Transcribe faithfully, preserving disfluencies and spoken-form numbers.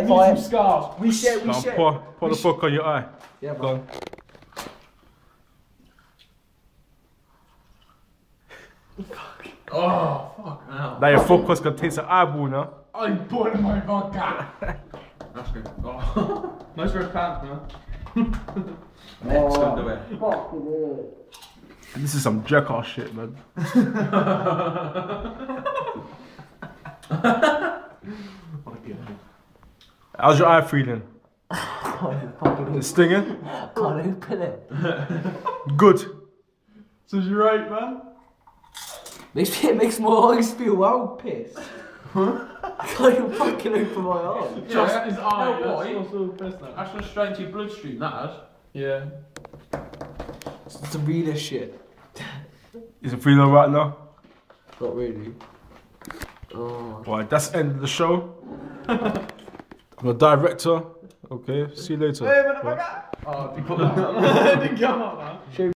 Leave some scars. We share, we Now share. pour, pour the fuck on your eye. Yeah, Go bro. on. Oh, fuck now. Now your focus can taste the eyeball now. I'm boiling my vodka. That's good. Oh. Nice red pants, man. Next underwear. This is some jerk ass shit, man. How's your eye feeling? It's stinging? Can't open it. Good. So you're right, man. Makes me, it makes my eyes feel well pissed. I can't even fucking open my eyes. Yeah, just his eye. No, That's boy. also piss now. That's gone straight into your bloodstream, that has. Yeah. It's the realest shit. Is it feeling right now? Not really. Oh. Right, that's the end of the show. I'm the director. Okay, see you later. Hey, motherfucker! Oh, they put that on. They come up, man.